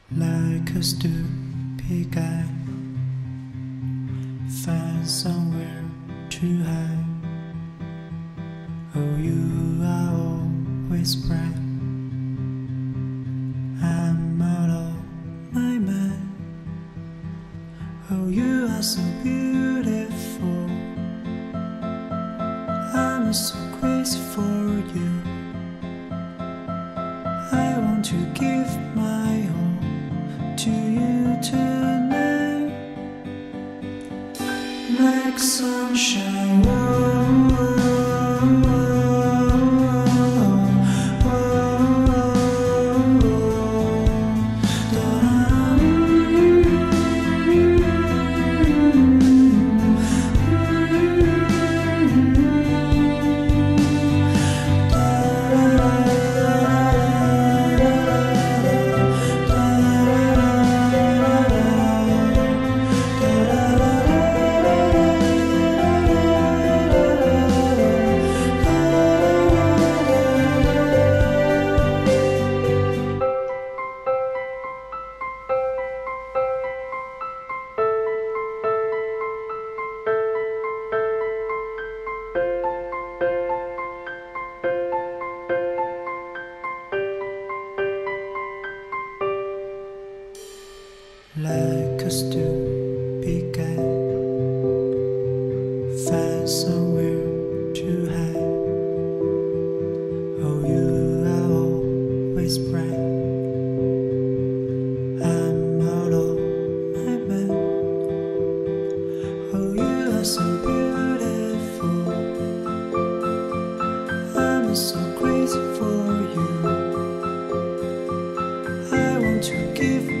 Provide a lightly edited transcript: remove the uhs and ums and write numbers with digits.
Like a stupid guy, find somewhere to hide. Oh, you are always bright. I'm out of my mind. Oh, you are so beautiful. I'm so crazy for you. I want to give my all to you tonight, like sunshine. Like a stupid guy, find somewhere to hide. Oh, you are always bright. I'm out of my mind. Oh, you are so beautiful. I'm so crazy for you. I want to give